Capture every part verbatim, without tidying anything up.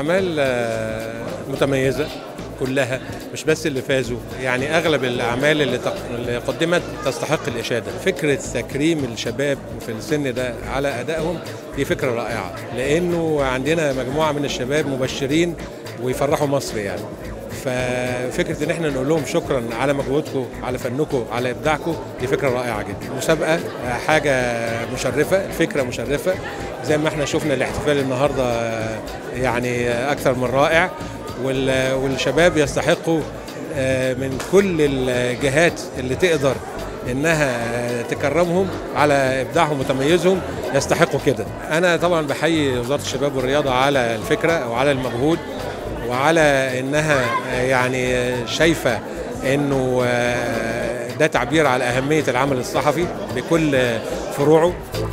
اعمال متميزه كلها، مش بس اللي فازوا، يعني اغلب الاعمال اللي, تق... اللي قدمت تستحق الاشاده. فكره تكريم الشباب في السن ده على ادائهم دي فكره رائعه، لانه عندنا مجموعه من الشباب مبشرين ويفرحوا مصر يعني. ففكره ان احنا نقول لهم شكرا على مجهودكم، على فنكم، على ابداعكم، دي فكره رائعه جدا. المسابقه حاجه مشرفه، الفكره مشرفه، زي ما احنا شفنا الاحتفال النهارده يعني اكثر من رائع، والشباب يستحقوا من كل الجهات اللي تقدر انها تكرمهم على ابداعهم وتميزهم، يستحقوا كده. انا طبعا بحيي وزاره الشباب والرياضه على الفكره وعلى المجهود وعلى انها يعني شايفه انه ده تعبير على اهميه العمل الصحفي بكل فروعه.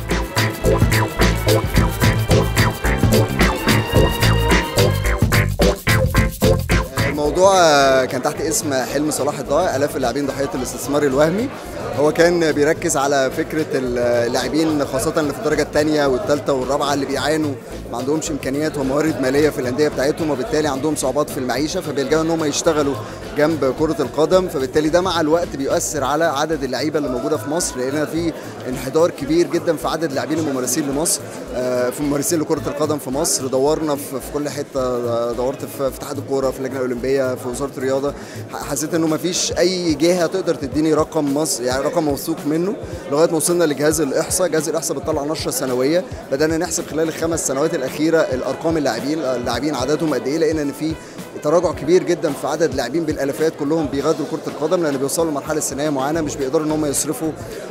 الموضوع كان تحت اسم حلم صلاح الضائع، آلاف اللاعبين ضحية الاستثمار الوهمي. هو كان بيركز على فكرة اللاعبين خاصة اللي في الدرجة الثانية والثالثة والرابعة اللي بيعانوا، ما عندهمش إمكانيات وموارد مالية في الأندية بتاعتهم، وبالتالي عندهم صعوبات في المعيشة، فبيلجأوا إن هم يشتغلوا جنب كرة القدم. فبالتالي ده مع الوقت بيؤثر على عدد اللعيبة اللي موجودة في مصر، لأن في انحدار كبير جدا في عدد اللاعبين الممارسين لمصر، في ممارسين لكرة القدم في مصر. دورنا في كل حتة، دورت في اتحاد الكورة، في اللجنة الأولمبية، في وزارة الرياضة، حسيت إنه ما فيش أي جهة تقدر تديني رقم مصر يعني رقم موثوق منه، لغايه ما وصلنا لجهاز الاحصاء. جهاز الاحصاء بتطلع نشره سنويه، بدانا نحسب خلال الخمس سنوات الاخيره الارقام اللاعبين اللاعبين عددهم قد ايه، لقينا ان في تراجع كبير جدا في عدد اللاعبين بالالافات، كلهم بيغادروا كره القدم لان بيوصلوا لمرحله سنيه معينه مش بيقدروا ان هم يصرفوا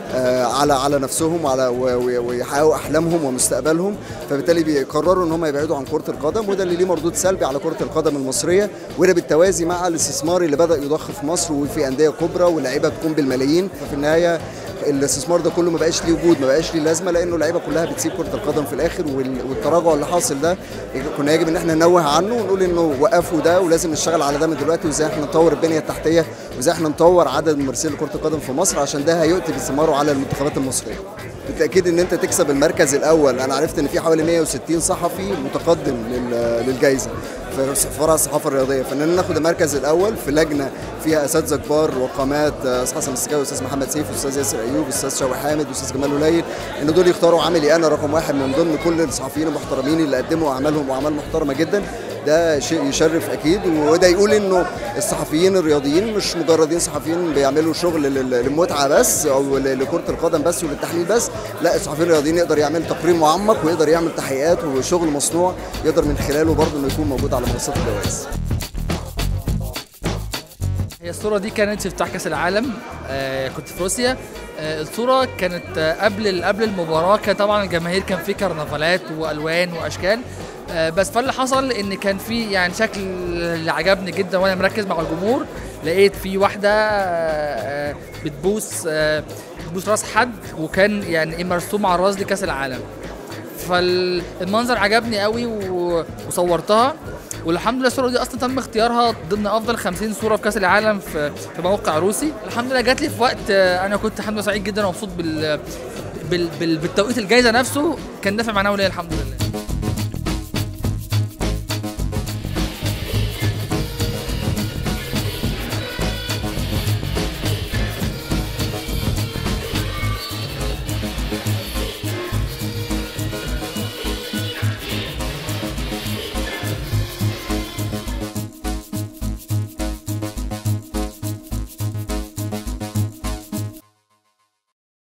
على على نفسهم وعلى ويحققوا احلامهم ومستقبلهم، فبالتالي بيقرروا ان هم يبعدوا عن كره القدم، وده اللي ليه مردود سلبي على كره القدم المصريه، وده بالتوازي مع الاستثمار اللي بدا يضخ في مصر وفي انديه كبرى واللعيبه بتكون بالملايين. ففي النهايه الاستثمار ده كله ما بقاش ليه وجود، ما بقاش ليه لازمه، لانه اللعيبه كلها بتسيب كره القدم في الاخر. والتراجع اللي حاصل ده كنا يجب ان احنا ننوه عنه ونقول انه وقفوا ده، ولازم نشتغل على ده من دلوقتي، وازاي احنا نطور البنيه التحتيه، وازاي احنا نطور عدد ممارسين لكره القدم في مصر، عشان ده هيؤتي بثماره على المنتخبات المصريه. بالتاكيد ان انت تكسب المركز الاول، انا عرفت ان في حوالي مئة وستين صحفي متقدم للجائزه في فرع الصحافه الرياضيه، فاننا ناخد المركز الاول في لجنه فيها اساتذه كبار وقامات، استاذ حسن السكاوي، استاذ محمد سيف، استاذ ياسر ايوب، استاذ شوقي حامد، استاذ جمال قليل، ان دول يختاروا عملي انا رقم واحد من ضمن كل الصحفيين المحترمين اللي قدموا اعمالهم واعمال محترمه جدا. ده شيء يشرف اكيد، وده يقول انه الصحفيين الرياضيين مش مجردين صحفيين بيعملوا شغل للمتعه بس او لكره القدم بس وللتحليل بس، لا، الصحفيين الرياضيين يقدر يعمل تقرير معمق ويقدر يعمل تحقيقات وشغل مصنوع يقدر من خلاله برضه انه يكون موجود على منصات الجوائز. هي الصورة دي كانت في افتتاح كأس العالم، آه كنت في روسيا. آه الصورة كانت آه قبل قبل المباراة، كان طبعا الجماهير كان في كرنفالات والوان واشكال، آه بس فاللي حصل ان كان في يعني شكل اللي عجبني جدا وانا مركز مع الجمهور، لقيت في واحدة آه بتبوس آه بتبوس راس حد، وكان يعني مرسوم على الراس لكأس العالم. فالمنظر عجبني قوي وصورتها، والحمد لله الصوره دي اصلا تم اختيارها ضمن افضل خمسين صوره في كاس العالم في في موقع روسي. الحمد لله جات لي في وقت انا كنت الحمد لله سعيد جدا ومبسوط بال بالتوقيت الجائزه نفسه، كان دافع معنوي ليا الحمد لله.